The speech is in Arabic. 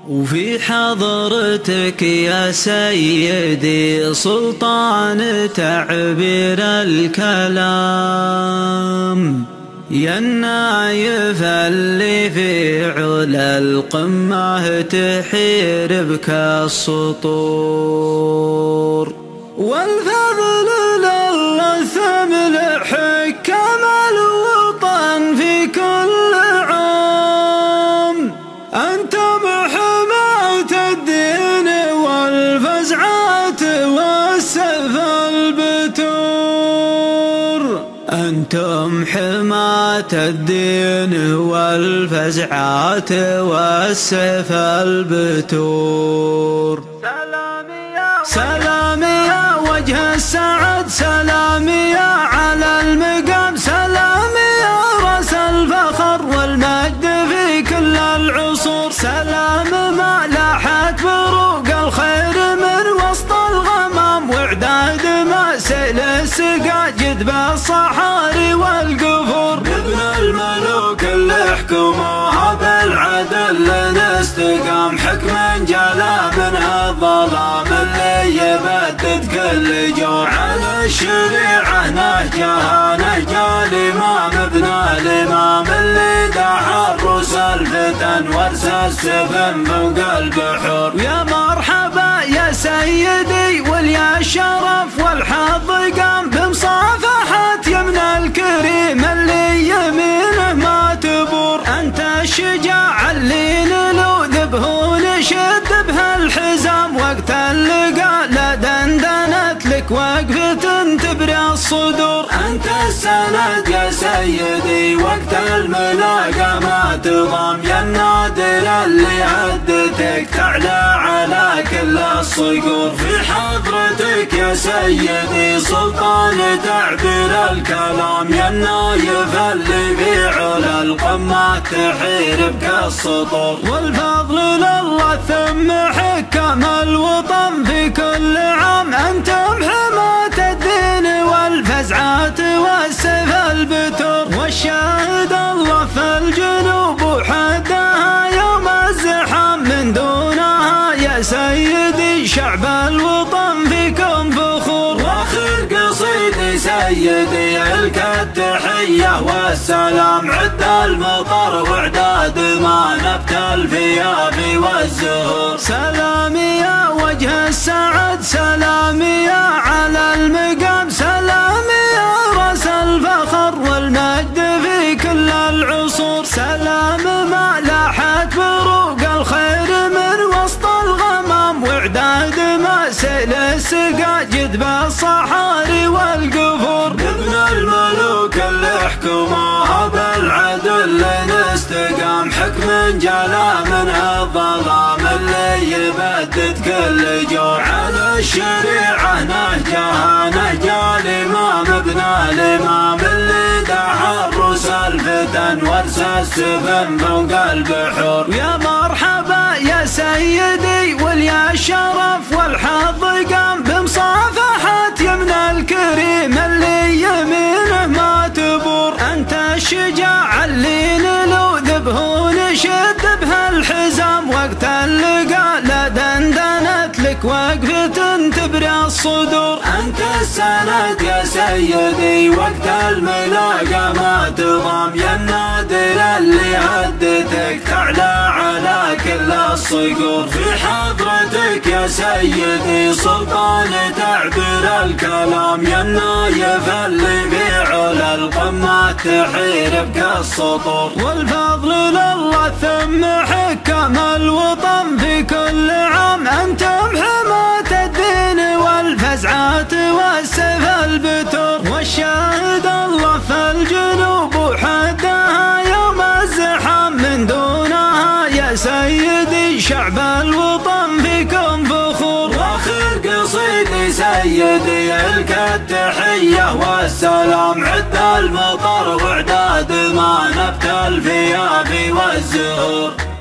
وفي حضرتك يا سيدي سلطان تعبير الكلام، يا النايف اللي في علا القمة تحير بك السطور، والفضل لله ثمل حكام الوطن في كل عام. أنتم حماة الدين والفزعات والسيف البتور، أنتم حماة الدين والفزعات والسيف البتور. سلامي يا وجه السعد، سلامي يا على المقام، سلامي يا رأس الفخر والمجد في كل العصور. سلام ما لاحت بروق الخير من وسط الغمام، وإعداد ما سيل السقا جذب الصحاري والقفور. ابن الملوك اللي حكموها بالعدل لنستقام، حكم جلا من الظلام اللي يبدد كل جوع. على الشريعة نهجها نهج الإمام ابن الإمام اللي دعا الروس الفتن وارسى السفن فوق البحور. يا مرحبا يا سيدي وليا الشرف والحظ قام بمصافحة يمن الكريم اللي يمينه ما تبور. أنت الشجاع اللي نلوذ به ونشد به الحزام، وقت اللقاء لا دندنت لك وقفة تبري الصدور. أنت السند يا سيدي وقت الملاقى ما تضام، يا النادر اللي عدتك تعلى على كل الصقور. في حضرتك يا سيدي سلطان تعبير الكلام، يا النايف اللي في علا القمة تحير بك السطور. والفضل لله ثم حكام الوطن في كل عام، أنتم حماة الدين والفزعات والسيف البتور. والشاهد الله في الجنوب وحدها يوم الزحام، من دونها يا سيدي شعب الوطن فيكم فخور. واخر قصيدي سيدي لك التحية والسلام، عد المطر واعداد ما نبت الفيافي والزهور. سلامي يا وجه السعد، سلامي يا على المقام، سلامي يا رأس الفخر والمجد في كل العصور. سلام ما لاحت بروق الخير من وسط الغمام، وإعداد ما سيل السقا جذب الصحاري والقفور. ابن الملوك اللي حكموها بالعدل لنستقام، حكم جلا من الظلام اللي يبدد كل جوع. على الشريعة نهجها نهج الإمام ابن الإمام اللي دعا الروس الفتن وارسى السفن فوق البحور. يا مرحبا يا سيدي وليا الشرف والحظ قام بمصافحة يمن الكريم اللي يمينه ما تبور. أنت الشجاع اللي نلوذ به ونشد به الحزام، وقت اللقاء لا دندنت لك وقفة تبري الصدور. أنت السند يا سيدي وقت الملاقى ما تضام، يا النادر اللي عدتك تعلى على كل الصقور. في حضرتك يا سيدي سلطان تعبير الكلام، يا النايف اللي في علا القمة تحير بك السطور. والفضل لله ثم حكام الوطن في كل عام، أنتم حماة الدين والفزعات والسيف البتور. والشاهد الله في الجنوب وحدها يوم الزحام، من دونها يا سيدي شعب الوطن فيكم فخور. واخر قصيدي سيدي لك التحية والسلام، عد المطر واعداد ما نبت الفيافي والزهور.